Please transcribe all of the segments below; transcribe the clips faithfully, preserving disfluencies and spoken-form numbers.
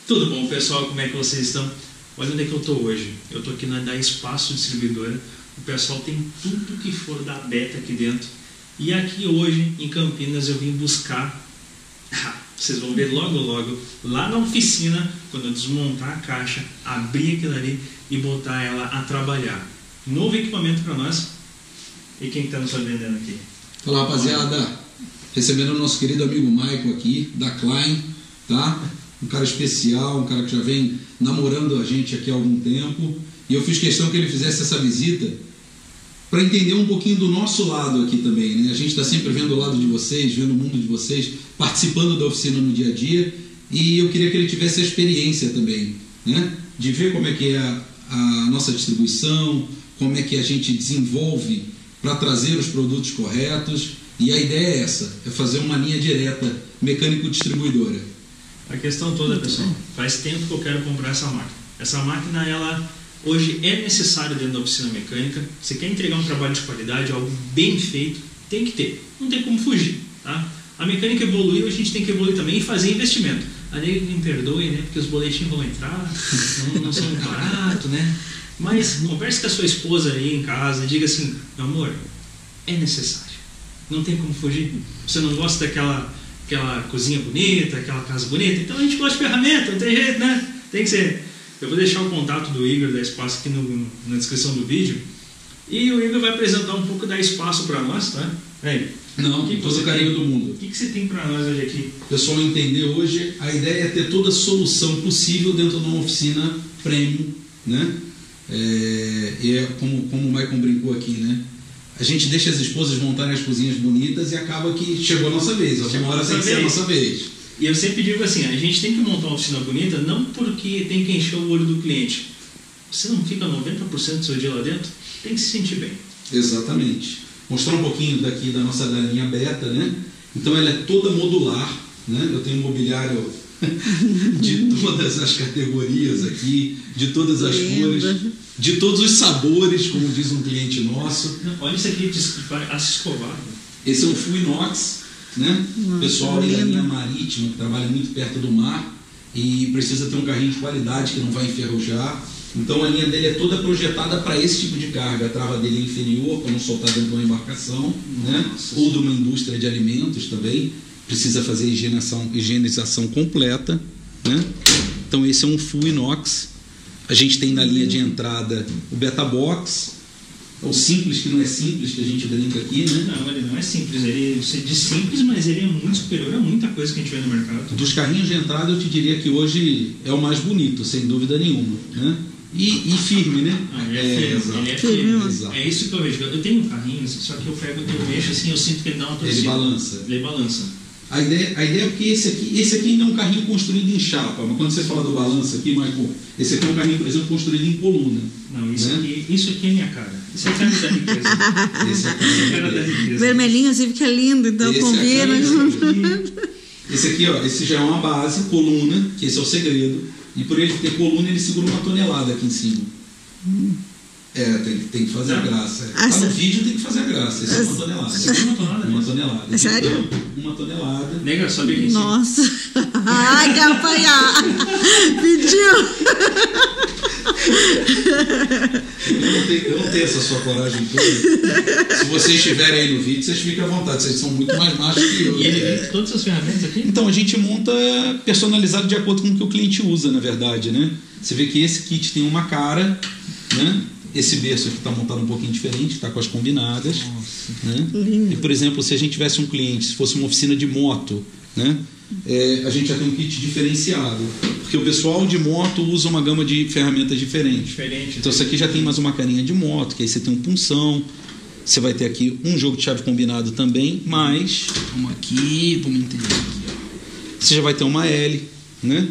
Tudo bom, pessoal? Como é que vocês estão? Olha onde é que eu estou hoje. Eu estou aqui na da Espaço Distribuidora. O pessoal tem tudo que for da Beta aqui dentro. E aqui hoje, em Campinas, eu vim buscar... Vocês vão ver logo, logo, lá na oficina, quando eu desmontar a caixa, abrir aquilo ali e botar ela a trabalhar. Novo equipamento para nós. E quem está nos vendendo aqui? Fala, rapaziada. Recebendo o nosso querido amigo Michael aqui, da Klein, tá? Um cara especial, um cara que já vem namorando a gente aqui há algum tempo. E eu fiz questão que ele fizesse essa visita para entender um pouquinho do nosso lado aqui também, né? A gente está sempre vendo o lado de vocês, vendo o mundo de vocês, participando da oficina no dia a dia. E eu queria que ele tivesse a experiência também, né? De ver como é que é a, a nossa distribuição, como é que a gente desenvolve para trazer os produtos corretos. E a ideia é essa, é fazer uma linha direta mecânico-distribuidora. A questão toda, pessoal, faz tempo que eu quero comprar essa máquina. Essa máquina, ela hoje é necessária dentro da oficina mecânica. Você quer entregar um trabalho de qualidade, algo bem feito, tem que ter. Não tem como fugir, tá? A mecânica evoluiu, a gente tem que evoluir também e fazer investimento. A lei me perdoe, né? Porque os boletins vão entrar, não, não são muito baratos, né? Mas converse com a sua esposa aí em casa e diga assim, meu amor, é necessário. Não tem como fugir. Você não gosta daquela aquela cozinha bonita, aquela casa bonita? Então a gente gosta de ferramenta, não tem jeito, né? Tem que ser. Eu vou deixar o contato do Igor da Espaço aqui no, na descrição do vídeo. E o Igor vai apresentar um pouco da Espaço para nós, tá? Aí. Não, com todo o carinho do mundo. O que, que você tem para nós hoje aqui? O pessoal entender hoje, a ideia é ter toda a solução possível dentro de uma oficina premium, né? É, e é como, como o Michael brincou aqui, né? A gente deixa as esposas montarem as cozinhas bonitas e acaba que chegou a nossa vez. Alguma hora tem que ser a nossa vez. E eu sempre digo assim, a gente tem que montar uma oficina bonita não porque tem que encher o olho do cliente. Você não fica noventa por cento do seu dia lá dentro, tem que se sentir bem. Exatamente. Mostrar um pouquinho daqui da nossa da linha Beta, né? Então ela é toda modular, né? Eu tenho um mobiliário de todas as categorias aqui, de todas as cores, de todos os sabores, como diz um cliente nosso. Olha isso aqui, aço escovado. Esse é um full inox, né? Nossa, pessoal aí da linha marítima, que trabalha muito perto do mar e precisa ter um carrinho de qualidade que não vai enferrujar. Então a linha dele é toda projetada para esse tipo de carga. A trava dele é inferior, para não soltar dentro de uma embarcação, né? Ou de uma indústria de alimentos também. Precisa fazer higienização, higienização completa, né? Então esse é um full inox. A gente tem na linha de entrada o Beta Box, o simples, que não é simples, que a gente brinca aqui, né? Não, ele não é simples. Ele, você diz simples, mas ele é muito superior a muita coisa que a gente vê no mercado. Dos carrinhos de entrada, eu te diria que hoje é o mais bonito, sem dúvida nenhuma, né? E, e firme, né? Ah, ele é, é firme, ele é firme. Exato. É isso que eu vejo. Eu tenho um carrinho, só que eu pego, eu mexo assim, eu sinto que ele dá uma torcida. Ele balança. Ele balança. A ideia, a ideia é porque esse aqui, esse aqui ainda é um carrinho construído em chapa, mas quando você fala do balanço aqui, Michael, esse aqui é um carrinho, por exemplo, construído em coluna. Não, isso, né? aqui, isso aqui é minha cara. Isso é a cara da riqueza. Esse aqui é a cara da riqueza. Vermelhinho assim fica lindo, então esse combina. Aqui, esse aqui, ó, esse já é uma base, coluna, que esse é o segredo. E por ele ter coluna, ele segura uma tonelada aqui em cima. Hum. É, tem, tem que fazer a graça. Ah, tá no vídeo, tem que fazer a graça. Esse é uma tonelada. Segura uma tonelada. Uma tonelada. É sério? Uma tonelada. Nega, sobe aqui em cima. Nossa. Ai, quer apanhar. Pediu. Eu não, tenho, eu não tenho essa sua coragem toda. Se vocês estiverem aí no vídeo, vocês fiquem à vontade. Vocês são muito mais machos que eu. E ele vem todas as ferramentas aqui? Então, a gente monta personalizado de acordo com o que o cliente usa, na verdade, né? Você vê que esse kit tem uma cara, né? Esse berço aqui está montado um pouquinho diferente, está com as combinadas. Né? E, por exemplo, se a gente tivesse um cliente, se fosse uma oficina de moto, né? É, a gente já tem um kit diferenciado. Porque o pessoal de moto usa uma gama de ferramentas diferentes. Diferente, então, isso aqui já tem mais uma carinha de moto, que aí você tem um punção. Você vai ter aqui um jogo de chave combinado também, mas... Vamos aqui, vamos entender aqui. Ó. Você já vai ter uma L, né?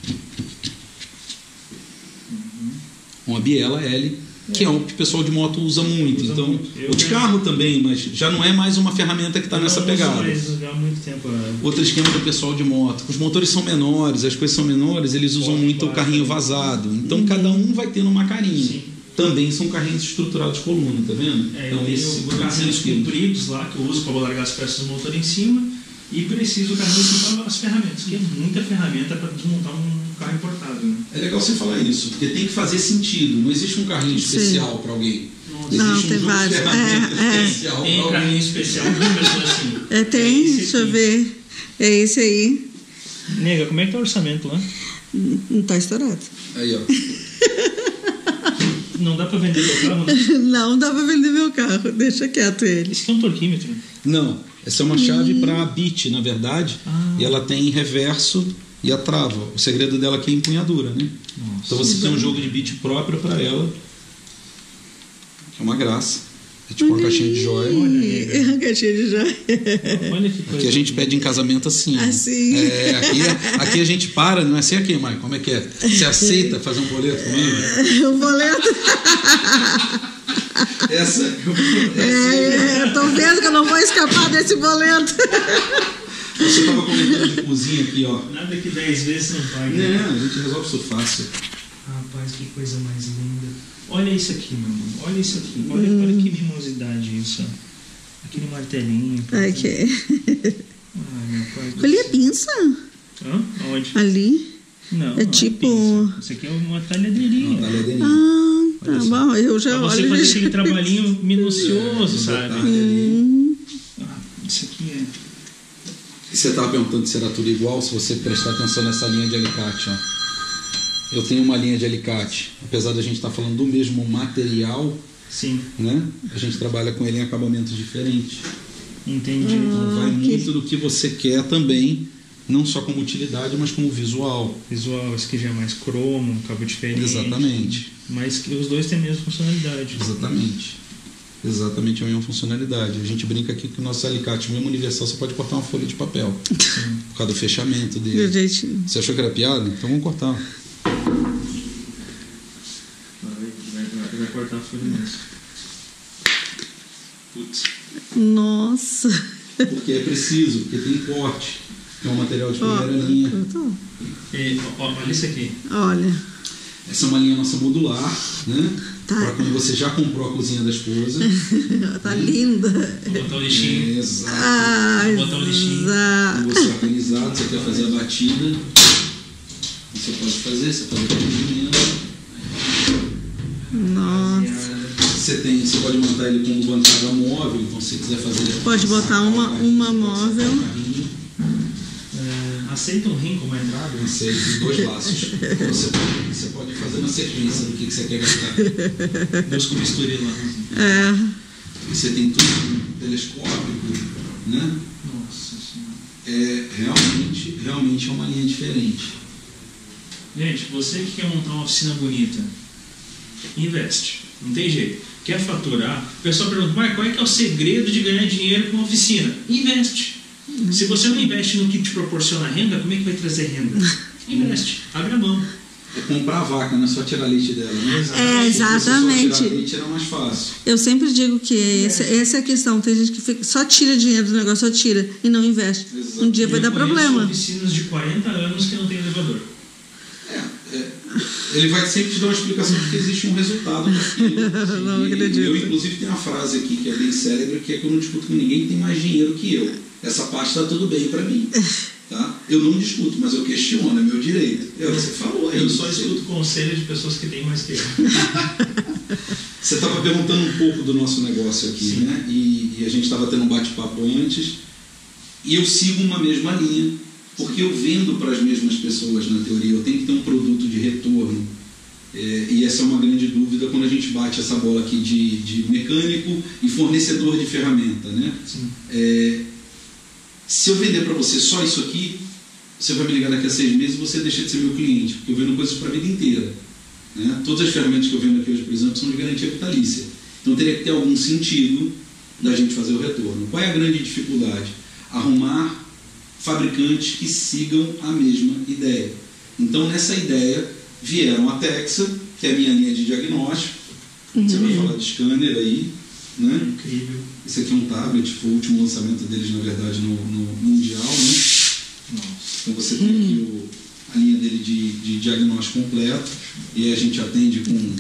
Uma biela L. Que é o que o pessoal de moto usa muito. Usa então, muito. O de carro também, mas já não é mais uma ferramenta que está nessa pegada. Mais, já há muito tempo, é... Outro esquema do pessoal de moto. Os motores são menores, as coisas são menores, eles usam Pode, muito o carrinho vazado. Então, hum. cada um vai tendo uma carinha. Sim. Também são carrinhos estruturados de coluna, tá vendo? É, então, eu esse tenho carrinhos compridos lá, que eu uso para largar as peças do motor em cima. E preciso o carrinho para as ferramentas, que é muita ferramenta para desmontar um carro importado, né? É legal você falar isso, porque tem que fazer sentido. Não existe um carrinho especial para alguém. Nossa. Existe Não, um tem jogo de vários. ferramentas É, é. especial Tem pra um carrinho alguém. especial para uma pessoa assim. É, tem, esse deixa eu aqui. ver. É esse aí. Nega, como é que tá o orçamento lá? Não tá estourado. Aí, ó. Não dá para vender teu carro, né? Não dá pra vender meu carro. Deixa quieto ele. Isso aqui é um torquímetro. Não, essa é uma chave para bit, na verdade. Ah. E ela tem reverso e a trava. O segredo dela aqui é a empunhadura, né? Nossa. Então você tem um jogo de bit próprio para ela. É uma graça. É tipo uma caixinha de joia. É uma caixinha de joia. Olha que coisa. Aqui a gente pede em casamento assim. ó. Assim. É, aqui, aqui a gente para, não é assim aqui, Mãe? Como é que é? Você aceita fazer um boleto comigo? O boleto. Essa, É, é, eu tô vendo que eu não vou escapar desse boleto. Você estava comentando de cozinha aqui, ó. Nada que dez vezes não pague. É, a gente resolve isso fácil. Rapaz, que coisa mais linda. Olha isso aqui, meu irmão. Olha isso aqui. Olha, olha que mimosidade isso. ó. Aquele martelinho. Aqui. Ai, meu pai do Ali é céu. pinça. Hã? Onde? Ali. Não, É não tipo- pinça. Isso aqui é uma talhadeirinha. Talhadeirinha. Ah, tá Olha só. bom. Eu já Pra você olho. fazer já- aquele trabalhinho minucioso, É, sabe? detalhe ali. Ah, isso aqui é... E você estava perguntando se era tudo igual, se você prestar atenção nessa linha de alicate, ó. Eu tenho uma linha de alicate, apesar da gente estar falando do mesmo material, Sim, né? A gente trabalha com ele em acabamentos diferentes. entendi. Então vai que- muito do que você quer também, não só como utilidade, mas como visual. Visual, esse aqui já é mais cromo, um cabo diferente. Exatamente. Mas que os dois têm a mesma funcionalidade. Exatamente. Exatamente a mesma funcionalidade. A gente brinca aqui que o nosso alicate, mesmo universal, você pode cortar uma folha de papel. Por causa do fechamento Do dele. jeitinho. Você achou que era piada? Então vamos cortar. Vai, vai, vai cortar a folha mesmo. Putz. Nossa. Porque é preciso, porque tem corte. É um material de Ó, primeira linha. eu tô- E, ó, olha isso aqui. Olha. Essa é uma linha nossa modular, né? Tá. Para quando você já comprou a cozinha da esposa. Tá linda. Vou botar o lixinho. É, exato. Ai, Vou botar o lixinho. za- Quando você é organizado, você quer fazer a batida. Você pode fazer, você faz aquele movimento. Nossa. Você, tem, você pode montar ele como bancada móvel, então se você quiser fazer. Pode botar uma- uma móvel. É, aceita um rim como entrada? Você tem dois laços. Você pode, você pode fazer uma sequência do que, que você quer gastar. Deus com bisturi lá. É. E você tem tudo telescópico, né? Nossa senhora. É realmente, realmente é uma linha diferente. Gente, você que quer montar uma oficina bonita, investe. Não tem jeito. Quer faturar? O pessoal pergunta, mas qual é que é o segredo de ganhar dinheiro com uma oficina? Investe. Se você não investe no que te proporciona renda, como é que vai trazer renda? Investe. Abre a mão. É comprar a vaca, não é só tirar leite dela, né? É, exatamente. Se você só tirar leite era mais fácil. Eu sempre digo que essa, essa é a questão. Tem gente que fica- só tira dinheiro do negócio, só tira e não investe. Exato. Um dia vai Eu dar conheço problema. oficinas de quarenta anos que não tem elevador. É, é, ele vai sempre te dar uma explicação porque existe um resultado daquilo. Não E acredito. Eu, inclusive, tenho uma frase aqui que é bem célebre, que é que eu não discuto com ninguém que tem mais dinheiro que eu. Essa parte está tudo bem para mim. Tá? Eu não discuto, mas eu questiono, é meu direito. É, você falou aí. Eu só escuto conselho de pessoas que têm mais que eu. Você estava perguntando um pouco do nosso negócio aqui, Sim. né? E, e a gente estava tendo um bate-papo antes. E eu sigo uma mesma linha, porque eu vendo para as mesmas pessoas na teoria. Eu tenho que ter um produto de retorno. É, e essa é uma grande dúvida quando a gente bate essa bola aqui de, de mecânico e fornecedor de ferramenta, né? Sim. É, se eu vender para você só isso aqui, você vai me ligar daqui a seis meses e você deixa de ser meu cliente, porque eu vendo coisas para a vida inteira. Né? Todas as ferramentas que eu vendo aqui hoje, por exemplo, são de garantia vitalícia. Então teria que ter algum sentido da gente fazer o retorno. Qual é a grande dificuldade? Arrumar fabricantes que sigam a mesma ideia. Então nessa ideia vieram a Texa, que é a minha linha de diagnóstico. Você vai falar de scanner aí, né? Incrível. Esse aqui é um tablet, foi o último lançamento deles, na verdade, no, no Mundial, né? Nossa. Então você tem aqui o, a linha dele de, de diagnóstico completo, e a gente atende com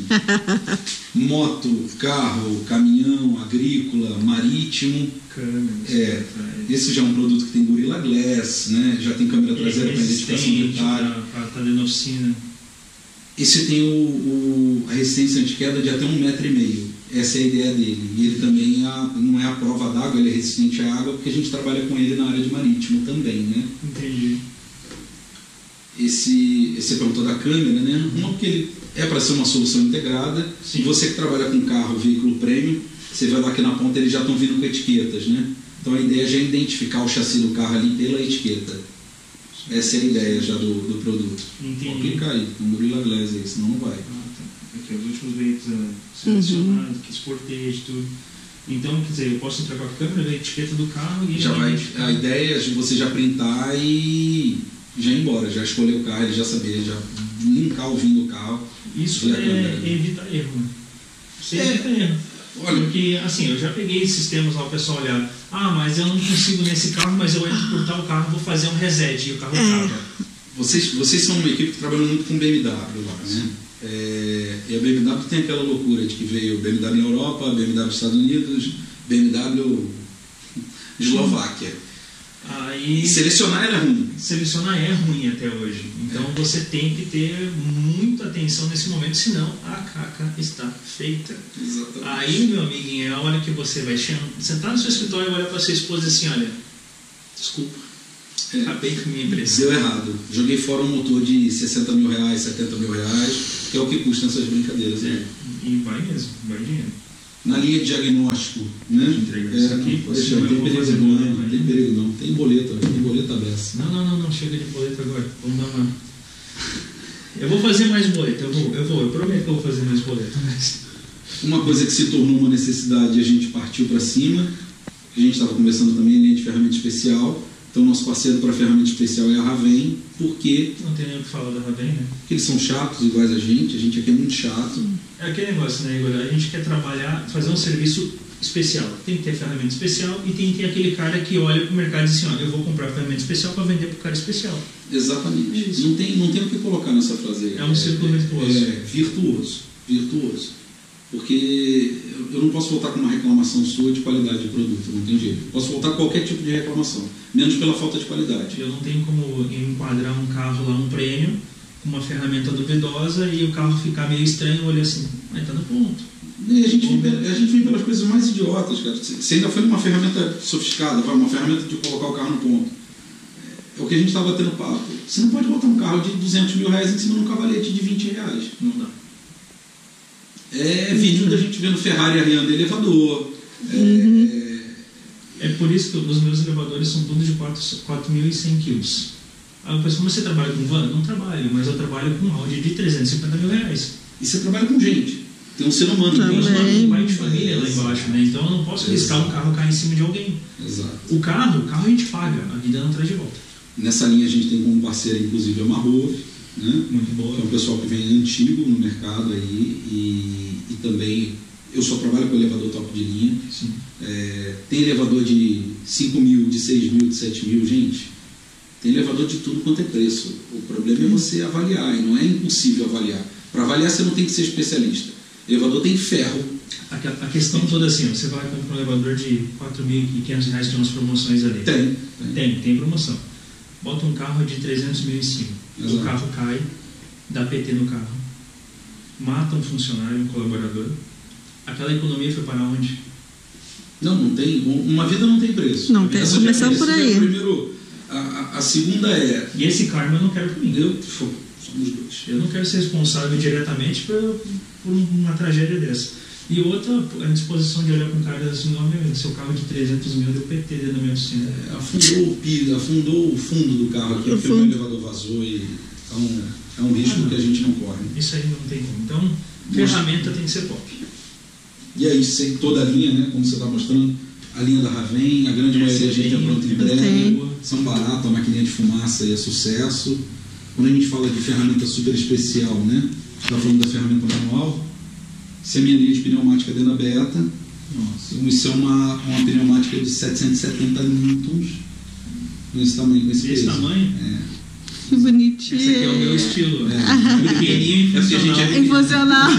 moto, carro, caminhão, agrícola, marítimo. Câmeras. É, esse já é um produto que tem Gorilla Glass, né? Já tem câmera traseira para identificação de detalhe. Para tá dentro da oficina. Esse tem o, o, a resistência anti-queda de até um metro e meio. Essa é a ideia dele. E ele também é a, não é a prova d'água, ele é resistente à água, porque a gente trabalha com ele na área de marítimo também, né? Entendi. Esse, esse perguntou da câmera, né? Uma porque ele é para ser uma solução integrada. Sim. Você que trabalha com carro, veículo premium, você vai lá aqui na ponta, eles já estão vindo com etiquetas, né? Então a ideia já é identificar o chassi do carro ali pela etiqueta. Essa é a ideia já do, do produto. Entendi. Pode clicar aí, um Gorilla Glass aí, senão não vai. Ah, tá. Aqui, os últimos veículos uh, selecionados, uhum. que exportei, tudo. Então, quer dizer, eu posso entrar com a câmera, ver a etiqueta do carro e... Já vai, a ideia é você já printar e já ir embora, já escolher o carro, ele já saber, já linkar o vinho do carro. Isso é, é evitar erro, né? Você é, evita erro. Olha, porque, assim, eu já peguei sistemas lá, o pessoal olhar, ah, mas eu não consigo nesse carro, mas eu entro por tal carro, vou fazer um reset e o carro é. trava. Vocês, vocês são uma equipe que trabalha muito com B M W lá, né? É, e a B M W tem aquela loucura de que veio B M W na Europa, B M W nos Estados Unidos, B M W Eslováquia. Aí, selecionar era ruim. Selecionar é ruim até hoje. Então é. Você tem que ter muita atenção nesse momento, senão a caca está feita. Exatamente. Aí, meu amiguinho, é a hora que você vai sentar no seu escritório e olhar para sua esposa assim, olha, desculpa, é. acabei com a minha empresa. Deu errado. Joguei fora um motor de sessenta mil reais, setenta mil reais, que é o que custa essas brincadeiras. É. Né? E vai mesmo, vai dinheiro. Na linha de diagnóstico, né? Entrega isso aqui, não, deixa, não tem perigo não, não, não tem perigo não. Tem boleto, tem boleto aberto. Não, não, não, não, chega de boleto agora. Vamos dar uma... Eu vou fazer mais boleto, eu vou, eu vou, eu prometo que eu vou fazer mais boleto. Mas... Uma coisa que se tornou uma necessidade e a gente partiu para cima, a gente estava conversando também em linha de ferramenta especial. Então, nosso parceiro para ferramenta especial é a Raven, porque... Não tem nem o que falar da Raven, né? Porque eles são chatos iguais a gente, a gente aqui é muito chato. É aquele negócio, né, Igor? A gente quer trabalhar, fazer um serviço especial. Tem que ter ferramenta especial e tem que ter aquele cara que olha para o mercado e diz assim, ó, eu vou comprar ferramenta especial para vender para o cara especial. Exatamente. É não, tem, não tem o que colocar nessa frase. É um círculo virtuoso. É, virtuoso. Virtuoso. Porque eu não posso voltar com uma reclamação sua de qualidade de produto, não tem jeito. Posso voltar com qualquer tipo de reclamação, menos pela falta de qualidade. Eu não tenho como enquadrar um carro lá, um prêmio, com uma ferramenta duvidosa e o carro ficar meio estranho, olha assim, mas tá no ponto. E a gente, vem, a gente vem pelas coisas mais idiotas, cara. Você ainda foi numa ferramenta sofisticada, uma ferramenta de colocar o carro no ponto. É o que a gente estava tendo papo. Você não pode botar um carro de duzentos mil reais em cima de um cavalete de vinte reais. Não dá. É vídeo da gente vendo Ferrari arriando elevador. É, uhum. é por isso que os meus elevadores são todos de quatro mil e cem quilos. Aí eu penso, como você trabalha com van? Não trabalho, mas eu trabalho com um Audi de trezentos e cinquenta mil reais. E você trabalha com gente. Tem um ser humano. Tem um pai de família lá embaixo, né? Então eu não posso riscar um carro cair em cima de alguém. Exato. O carro, o carro a gente paga, a vida não traz de volta. Nessa linha a gente tem como parceiro, inclusive, a Marrove, né? Muito boa. Que é um pessoal que vem antigo no mercado aí e, e também eu só trabalho com elevador top de linha. Sim. É, tem elevador de cinco mil, de seis mil, de sete mil, gente. Tem elevador de tudo quanto é preço. O problema é você avaliar, e não é impossível avaliar. Para avaliar você não tem que ser especialista. O elevador tem ferro. A, a questão toda é assim, você vai comprar um elevador de quatro mil e quinhentos reais, tem umas promoções ali. Tem. Tem, tem, tem promoção. Bota um carro de trezentos mil em cima. Exato. O carro cai, dá P T no carro, mata um funcionário, um colaborador. Aquela economia foi para onde? Não, não tem. Uma vida não tem preço. Não tem, começando por aí. Primeiro, a, a, a segunda é... E esse karma eu não quero para mim. Eu, somos dois. Eu não quero ser responsável diretamente por, por uma tragédia dessa. E outra, a disposição de olhar com um cara assim, não, meu, seu carro de trezentos mil deu P T dentro da minha oficina. É, afundou o piso, afundou o fundo do carro aqui, porque o elevador vazou e é um, é um risco ah, que a gente não corre. Isso aí não tem como. Então, ferramenta tem que ser top. E aí, sem toda a linha, né, como você está mostrando, a linha da Raven, a grande é, maioria a gente tem pronto em breve, tem. são baratas, a maquininha de fumaça é sucesso. Quando a gente fala de ferramenta super especial, né, está falando da ferramenta manual, se a minha linha de pneumática dentro da Beta, nossa, isso é uma, uma pneumática de setecentos e setenta newtons, nesse tamanho, com esse Esse peso. tamanho? É. Que bonitinho. Esse aqui é o meu estilo. É. Pequenininho e É porque a gente é funcional.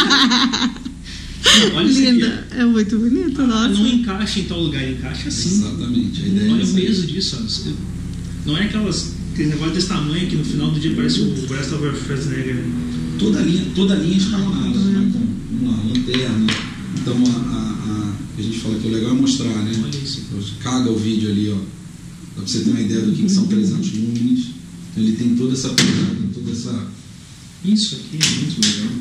Não, olha linda, é muito bonito, nossa. Não encaixa em tal lugar, encaixa assim. Exatamente, a ideia Olha é o peso disso. Não é aquelas aquele negócio desse tamanho que no final do dia parece o Breast of Schwarzenegger. Toda a linha, toda a linha escalonada, né? Então, vamos lá, lanterna. Então a, a, a, a gente fala que o legal é mostrar, né? Olha isso. Caga o vídeo ali, ó. Dá pra você ter uma ideia do que, que são trezentos lumens. Então ele tem toda essa pegada, toda essa. Isso aqui é muito legal.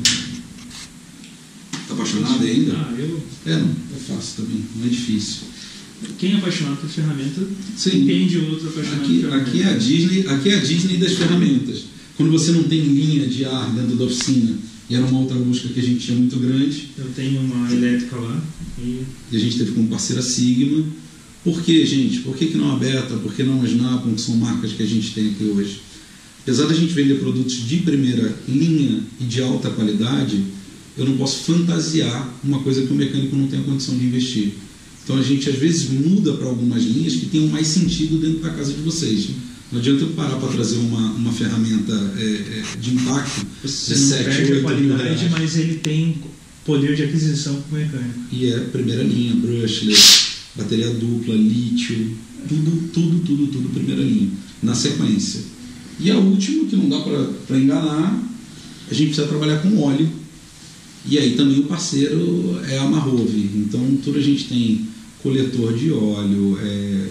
Tá apaixonado ainda? Ah, eu. É, não, é fácil também, não é difícil. Quem é apaixonado por ferramenta Sim. entende o outro apaixonado Aqui, por ferramenta. aqui, é a Disney, aqui é a Disney das ferramentas. Quando você não tem linha de ar dentro da oficina, e era uma outra busca que a gente tinha muito grande. Eu tenho uma elétrica lá. E, e a gente teve como parceira Sigma. Por que, gente? Por que, que não a Beta? Por que não a Snap, que são marcas que a gente tem aqui hoje? Apesar da gente vender produtos de primeira linha e de alta qualidade, eu não posso fantasiar uma coisa que o mecânico não tem a condição de investir. Então a gente às vezes muda para algumas linhas que tenham mais sentido dentro da casa de vocês. Não adianta eu parar para trazer uma, uma ferramenta é, é, de impacto. Você de não sete, perde a oito qualidade, mil mas ele tem poder de aquisição com o mecânico. E é primeira linha, brushless, bateria dupla, lítio, tudo, tudo, tudo, tudo primeira linha, na sequência. E a última, que não dá para enganar, a gente precisa trabalhar com óleo. E aí também o parceiro é a Marrove. Então tudo a gente tem coletor de óleo, é,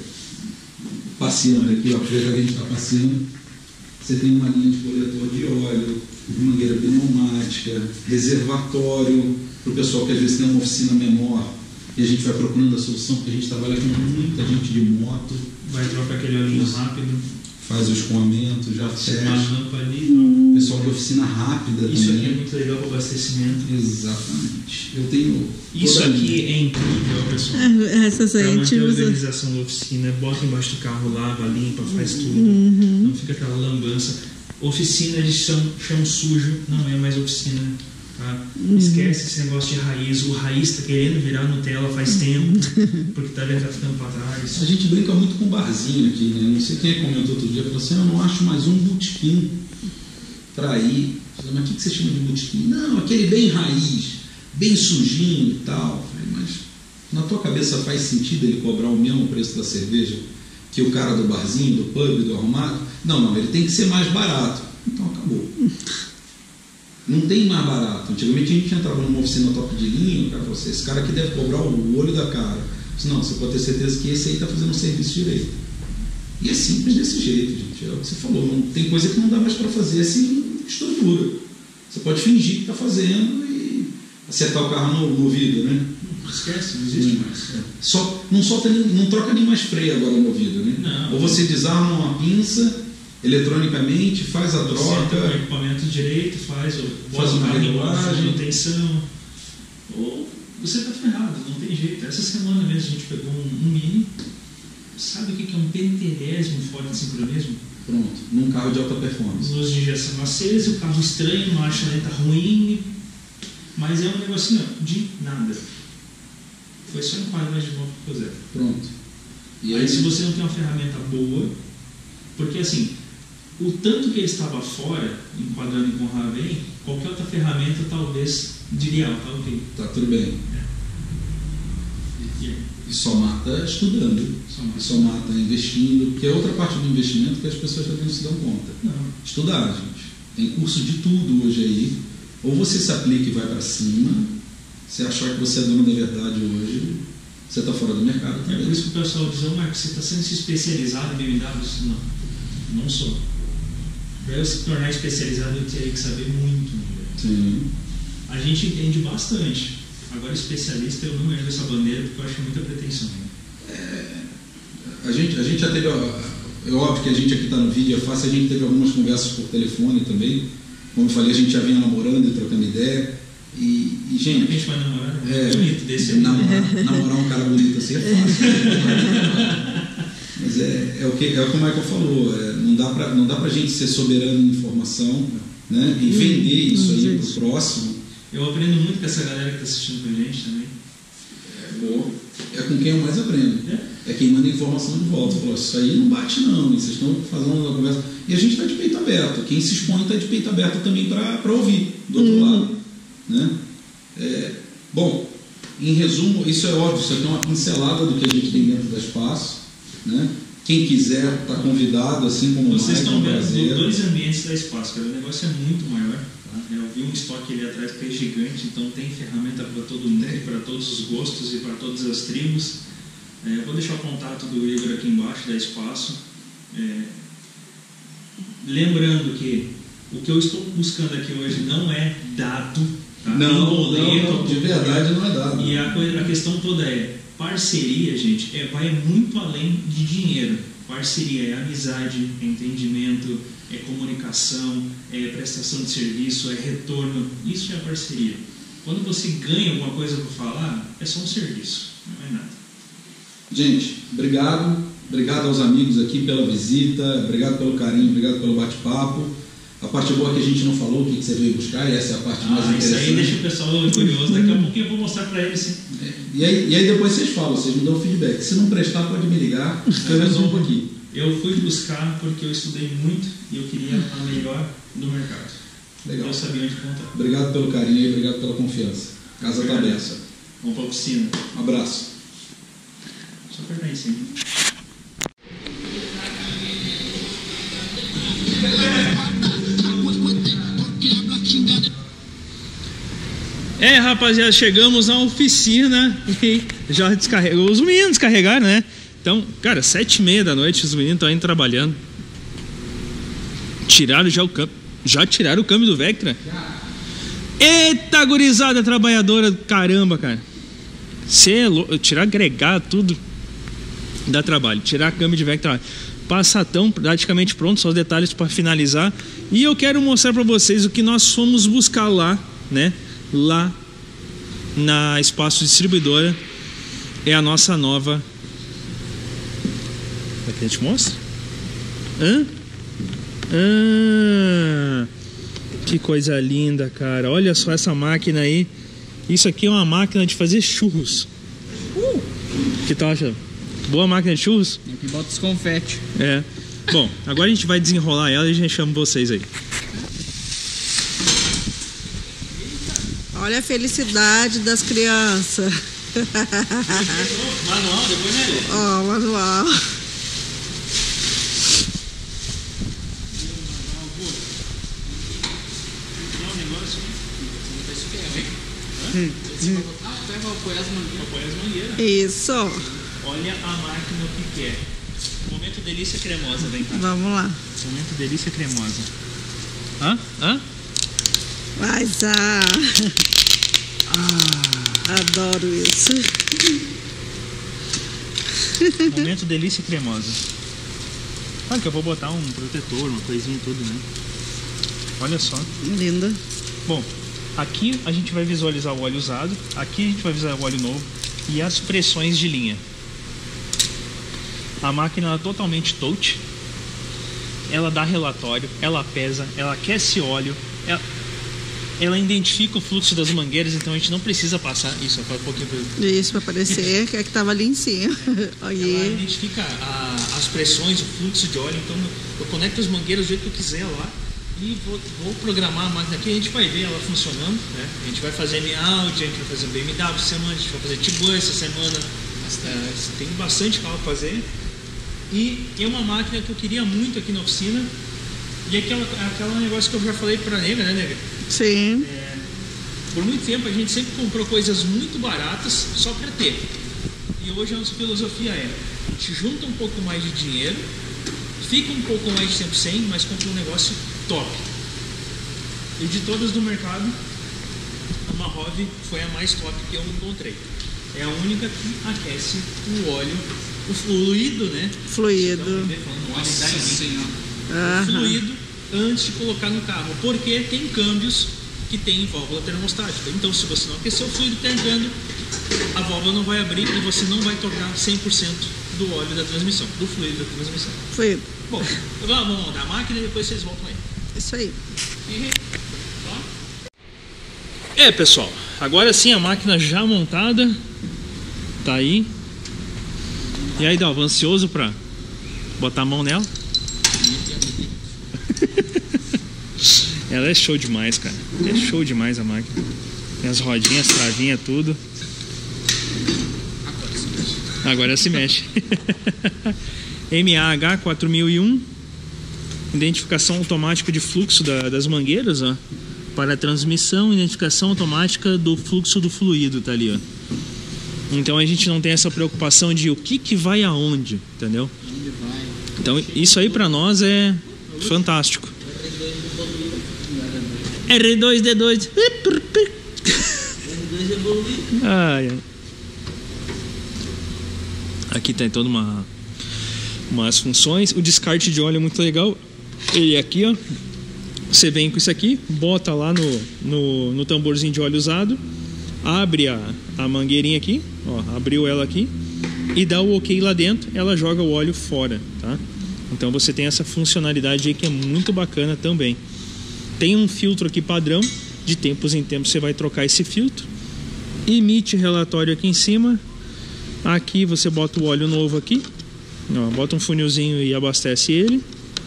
passeando aqui, ó, veja que a gente está passeando. Você tem uma linha de coletor de óleo, mangueira pneumática, reservatório, para o pessoal que às vezes tem uma oficina menor e a gente vai procurando a solução, porque a gente trabalha com muita gente de moto. Vai trocar aquele olhinho rápido. Faz o escoamento, já fecha. Uma rampa ali. O pessoal de oficina rápida Isso também. aqui é muito legal para o abastecimento. Exatamente. Eu tenho. Isso toda aqui linha. é incrível, pessoal. É, essas Para aí a gente manter a usa. organização da oficina, bota embaixo do carro, lava, limpa, faz tudo. Uhum. Não fica aquela lambança. Oficina de chão, chão sujo não é mais oficina. Tá? Uhum. Esquece esse negócio de raiz. O raiz está querendo virar Nutella faz tempo, porque tá vendo, tá ficando para trás. A gente brinca muito com barzinho aqui, né? Não sei quem comentou outro dia, falou assim: eu não acho mais um botequim para ir. Falei, mas o que você chama de botequim? Não, aquele bem raiz, bem sujinho e tal. Falei, mas na tua cabeça faz sentido ele cobrar o mesmo preço da cerveja que o cara do barzinho, do pub, do arrumado? Não, não, ele tem que ser mais barato. Então acabou. Não tem mais barato. Antigamente a gente entrava numa oficina top de linha, o cara falou assim: esse cara aqui deve cobrar o olho da cara. Disse, não, você pode ter certeza que esse aí está fazendo um serviço direito. E é simples desse jeito, gente. É o que você falou. Não, tem coisa que não dá mais para fazer assim, estrutura. Você pode fingir que está fazendo e acertar o carro no, no vidro, né? Esquece, não existe Hum. mais. Só, não, solta nem, não troca nem mais freio agora no vidro, né? Não. Ou você desarma uma pinça eletronicamente, faz a Senta troca. com o equipamento direito, faz, ou Faz bota o uma carro em regulagem. manutenção. Ou você está ferrado, não tem jeito. Essa semana mesmo a gente pegou um, um Mini. Sabe o que é um pentelésimo fora de sincronismo? Pronto, num carro de alta performance. Luz de injeção acesa, o carro estranho, marcha lenta ruim, mas é um negocinho de nada. Foi só enquadrar de novo para fazer. Pronto. E aí, se você não tem uma ferramenta boa, porque assim, o tanto que ele estava fora, enquadrando com o Raven, qualquer outra ferramenta talvez diria, ah, tá ok. Tá tudo bem. E, e, E só mata estudando. Só mata. E só mata investindo. Porque é outra parte do investimento que as pessoas também não se dão conta. não. Estudar, gente. Tem curso de tudo hoje aí. Ou você se aplica e vai para cima. Se achar que você é dono da verdade hoje, você está fora do mercado É também. por isso que o pessoal diz, ô Marcos, você está sendo especializado em B M W? Isso, não, não sou. Para eu se tornar especializado, eu teria que saber muito. Né? Sim. A gente entende bastante. Agora, especialista, eu não ergo essa bandeira porque eu acho muita pretensão. É, a, gente, a gente já teve. É óbvio que a gente aqui está no vídeo, é fácil. A gente teve algumas conversas por telefone também. Como eu falei, a gente já vinha namorando e trocando ideia. E, e A gente. gente vai namorar, É, é bonito desse aí. namorar, namorar um cara bonito assim é fácil. Mas é, é o que é como é que eu falou, é, não dá para não dá pra gente ser soberano em informação, né, e vender isso aí pro próximo. Eu aprendo muito com essa galera que está assistindo com a gente também. É, bom, é com quem eu mais aprendo. É. É quem manda informação de volta. Falou, isso aí não bate não, vocês estão fazendo uma conversa. E a gente está de peito aberto. Quem se expõe está de peito aberto também para ouvir do outro Uhum. lado. Né? É, bom, em resumo, isso é óbvio, isso aqui é uma pincelada do que a gente tem dentro da Espaço, né? Quem quiser está convidado, assim como o Vocês Maicon, estão vendo prazer. dois ambientes da Espaço, cara. O negócio é muito maior. Tá? Eu vi um estoque ali atrás que é gigante, então tem ferramenta para todo mundo, para todos os gostos e para todas as tribos. É, eu vou deixar o contato do Igor aqui embaixo da Espaço. É, lembrando que o que eu estou buscando aqui hoje não é dado. Tá? Não, Tem não, boleto, não, de verdade não é dado. E a, coisa, a questão toda é parceria, gente, é, vai muito além de dinheiro. Parceria é amizade, é entendimento, é comunicação, é prestação de serviço, é retorno. Isso é a parceria. Quando você ganha alguma coisa para falar, é só um serviço, não é nada. Gente, obrigado. Obrigado aos amigos aqui pela visita. Obrigado pelo carinho, obrigado pelo bate-papo. A parte boa que a gente não falou, o que você veio buscar, e essa é a parte ah, mais interessante. Isso aí deixa o pessoal curioso. Daqui a pouquinho eu vou mostrar para eles. Sim. E aí, e aí depois vocês falam, vocês me dão feedback. Se não prestar, pode me ligar, que eu resolvo aqui. Eu fui buscar porque eu estudei muito e eu queria a melhor do mercado. Legal. Eu sabia onde contar. Obrigado pelo carinho e obrigado pela confiança. Casa está aberta. Vamos para a oficina. Um abraço. Só apertar em cima. É, rapaziada, chegamos na oficina e já descarregou. Os meninos descarregaram, né? Então, cara, sete e meia da noite, os meninos estão indo trabalhando. Tiraram já o câmbio. Já tiraram o câmbio do Vectra? Eita, gurizada trabalhadora, caramba, cara. Cê é louco. Tirar agregado, tudo dá trabalho. Tirar câmbio de Vectra. Passatão praticamente pronto, só os detalhes para finalizar. E eu quero mostrar para vocês o que nós fomos buscar lá, né? Lá na Espaço Distribuidora. É a nossa nova. Aqui a gente mostra? Hã? Ah, que coisa linda, cara. Olha só essa máquina aí. Isso aqui é uma máquina de fazer churros. Uh! Que tal, achando? Boa máquina de churros? Aqui bota os confete. É. Bom, agora a gente vai desenrolar ela e a gente chama vocês aí. Olha a felicidade das crianças. Manual, depois né? Ó, manual. Hum. Hum. Ah, vai apoiar as mangueiras. Apoia as mangueiras. Isso. Olha a máquina o que, que é. Momento delícia cremosa, vem cá. Vamos lá. Momento delícia cremosa. Hã? Hã? Mas ah, Ah. adoro isso. Momento delícia cremosa. Claro que eu vou botar um protetor, uma coisinha e tudo, né? Olha só. Linda. Bom, aqui a gente vai visualizar o óleo usado, aqui a gente vai visualizar o óleo novo e as pressões de linha. A máquina é totalmente touch, ela dá relatório, ela pesa, ela aquece óleo, ela, ela identifica o fluxo das mangueiras, então a gente não precisa passar isso, um pouquinho pra... Isso para parecer que é que tava ali em cima. Ela Aí. identifica a, as pressões, o fluxo de óleo, então eu conecto as mangueiras do jeito que eu quiser lá. E vou, vou programar a máquina aqui, a gente vai ver ela funcionando, né? A gente vai fazer M Audi, a gente vai fazer B M W essa semana, a gente vai fazer Tiguan essa semana. É, tem bastante carro para fazer. E é uma máquina que eu queria muito aqui na oficina. E aquela, aquela negócio que eu já falei para a Nega, né, Nega? Sim. É, por muito tempo a gente sempre comprou coisas muito baratas só para ter. E hoje a nossa filosofia é: a gente junta um pouco mais de dinheiro, fica um pouco mais de tempo sem, mas compra um negócio top. E de todas do mercado, a Mahov foi a mais top que eu encontrei. É a única que aquece o óleo, o fluido, né? Fluido. Nossa Senhora. Aham. Fluido antes de colocar no carro, porque tem câmbios que tem válvula termostática. Então, se você não aquecer o fluido que está entrando, a válvula não vai abrir e você não vai torrar cem por cento do óleo da transmissão, do fluido da transmissão. Fluido. Bom, vamos montar a máquina e depois vocês voltam aí. Isso aí. É, pessoal, agora sim a máquina já montada tá aí. E aí, Dalva, ansioso pra botar a mão nela? Ela é show demais, cara. É show demais a máquina. Tem as rodinhas, travinhas, tudo. Agora se mexe. M A H quatro mil e um, identificação automática de fluxo da, das mangueiras, ó, para a transmissão, identificação automática do fluxo do fluido, tá ali, ó. Então a gente não tem essa preocupação de o que que vai aonde, entendeu? Então isso aí para nós é fantástico. R dois D dois. Ai, ai. Aqui tem toda uma umas funções. O descarte de óleo é muito legal. Ele aqui, ó, você vem com isso aqui, bota lá no, no, no tamborzinho de óleo usado, abre a, a mangueirinha aqui, ó, abriu ela aqui e dá o ok lá dentro, ela joga o óleo fora, tá? Então você tem essa funcionalidade aí que é muito bacana também. Tem um filtro aqui padrão, de tempos em tempos você vai trocar esse filtro. Emite relatório aqui em cima. Aqui você bota o óleo novo aqui, ó, bota um funilzinho e abastece ele.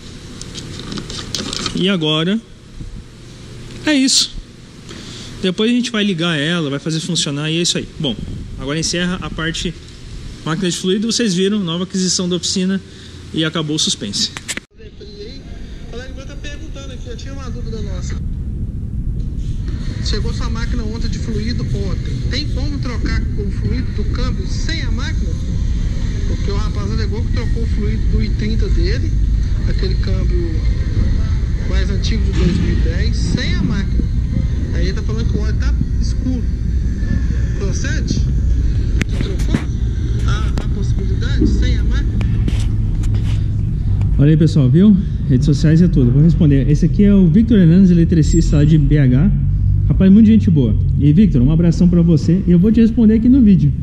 E agora é isso. Depois a gente vai ligar ela, vai fazer funcionar e é isso aí. Bom, agora encerra a parte máquina de fluido. Vocês viram, nova aquisição da oficina e acabou o suspense. O Alegrão tá perguntando aqui, eu tinha uma dúvida nossa. Chegou sua máquina ontem de fluido ontem. Tem como trocar o fluido do câmbio sem a máquina? Porque o rapaz alegou que trocou o fluido do I trinta dele, aquele câmbio mais antigo de dois mil e dez, sem a máquina. Aí ele tá falando que o óleo tá escuro. Procede? Você trocou? Há a possibilidade sem a máquina? Olha aí, pessoal, viu? Redes sociais é tudo. Vou responder. Esse aqui é o Victor Hernandes, eletricista lá de B H. Rapaz, muita gente boa. E Victor, um abração pra você. E eu vou te responder aqui no vídeo.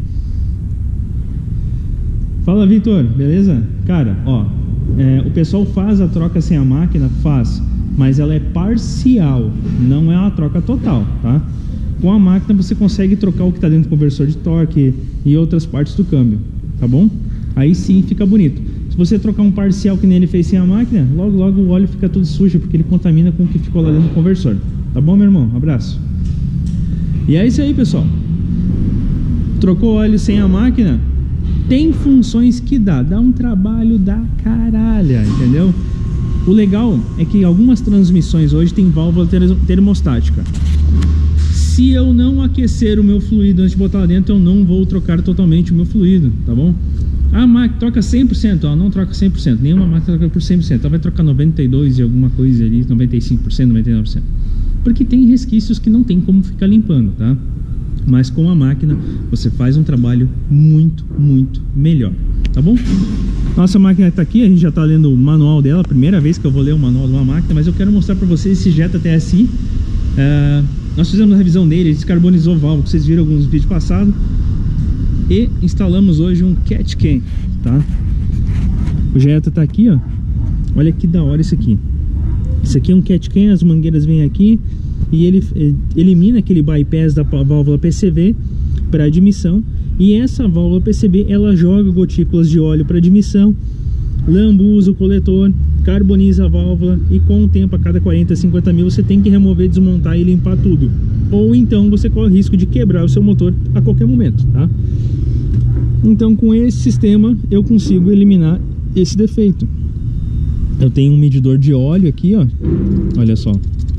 Fala, Victor, beleza? Cara, ó, é, o pessoal faz a troca sem a máquina? Faz. Mas ela é parcial, não é uma troca total, tá? Com a máquina você consegue trocar o que está dentro do conversor de torque e outras partes do câmbio, tá bom? Aí sim fica bonito. Se você trocar um parcial que nem ele fez sem a máquina, logo logo o óleo fica tudo sujo, porque ele contamina com o que ficou lá dentro do conversor. Tá bom, meu irmão? Abraço. E é isso aí, pessoal. Trocou óleo sem a máquina? Tem funções que dá, dá um trabalho da caralha, entendeu? O legal é que algumas transmissões hoje tem válvula termostática. Se eu não aquecer o meu fluido antes de botar lá dentro, eu não vou trocar totalmente o meu fluido, tá bom? A máquina troca cem por cento, ó, não troca cem por cento, nenhuma máquina troca por cem por cento, ela vai trocar noventa e dois por cento e alguma coisa ali, noventa e cinco por cento, noventa e nove por cento. Porque tem resquícios que não tem como ficar limpando, tá? Mas com a máquina você faz um trabalho muito, muito melhor, tá bom? Nossa máquina está aqui, a gente já está lendo o manual dela, primeira vez que eu vou ler o manual de uma máquina, mas eu quero mostrar para vocês esse Jetta T S I. É, nós fizemos a revisão dele, descarbonizou o válvula, que vocês viram alguns vídeos passados, e instalamos hoje um Cat Cam, tá? O Jetta está aqui, ó. Olha que da hora isso aqui. Isso aqui é um Cat Cam, as mangueiras vêm aqui e ele elimina aquele bypass da válvula P C V para admissão. E essa válvula P C B, ela joga gotículas de óleo para admissão, lambuza o coletor, carboniza a válvula e com o tempo, a cada quarenta, cinquenta mil, você tem que remover, desmontar e limpar tudo. Ou então você corre o risco de quebrar o seu motor a qualquer momento, tá? Então com esse sistema eu consigo eliminar esse defeito. Eu tenho um medidor de óleo aqui, ó. Olha só.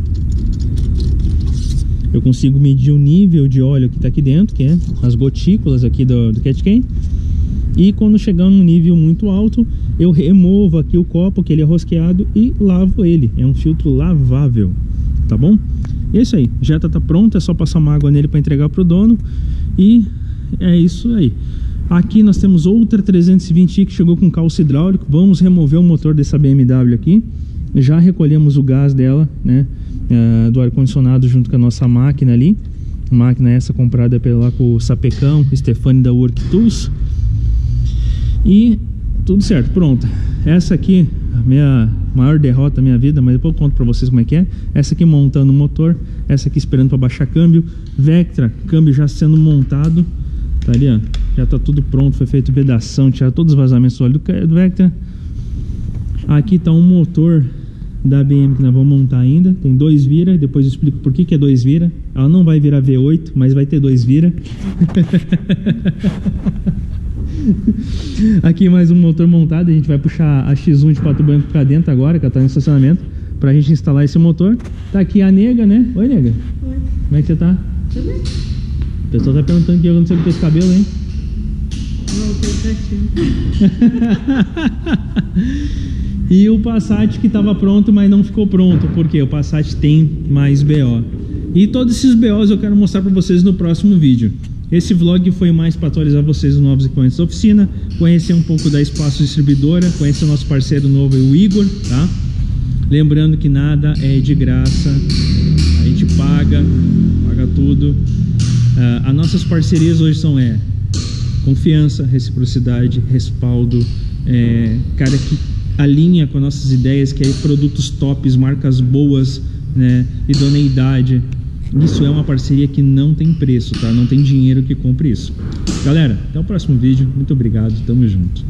Eu consigo medir o nível de óleo que está aqui dentro, que é as gotículas aqui do, do Cat Cam. E quando chegar num nível muito alto, eu removo aqui o copo, que ele é rosqueado, e lavo ele. É um filtro lavável, tá bom? E é isso aí, já está tá pronto, é só passar uma água nele para entregar para o dono. E é isso aí. Aqui nós temos outra trezentos e vinte i que chegou com calço hidráulico. Vamos remover o motor dessa B M W aqui. Já recolhemos o gás dela, né? Uh, do ar-condicionado junto com a nossa máquina ali. A máquina essa comprada pela com o Sapecão, Stefani da Work Tools. E tudo certo, pronto. Essa aqui, a minha maior derrota da minha vida, mas depois eu conto pra vocês como é que é. Essa aqui montando o motor, essa aqui esperando para baixar câmbio. Vectra, câmbio já sendo montado. Tá ali, ó. Já tá tudo pronto, foi feito vedação, tirar todos os vazamentos do óleo do, do Vectra. Aqui tá um motor da B M que nós vamos montar ainda. Tem dois vira, depois eu explico por que que é dois vira. Ela não vai virar V oito, mas vai ter dois vira. Aqui mais um motor montado. A gente vai puxar a X um de Pato Branco pra dentro agora, que ela tá no estacionamento, pra gente instalar esse motor. Tá aqui a nega, né? Oi, nega. Oi. Como é que você tá? Tudo bem? O pessoal tá perguntando o que aconteceu com esse cabelo, hein? Voltei certinho. E o Passat que estava pronto, mas não ficou pronto, porque o Passat tem mais B O. E todos esses B Os eu quero mostrar para vocês no próximo vídeo. Esse vlog foi mais para atualizar vocês os novos equipamentos da oficina, conhecer um pouco da Espaço Distribuidora, conhecer o nosso parceiro novo, o Igor, tá? Lembrando que nada é de graça, a gente paga, paga tudo. Uh, as nossas parcerias hoje são é, confiança, reciprocidade, respaldo, é, cara que alinha com as nossas ideias, que é produtos tops, marcas boas, né, idoneidade. Isso é uma parceria que não tem preço, tá? Não tem dinheiro que compre isso. Galera, até o próximo vídeo. Muito obrigado, tamo junto.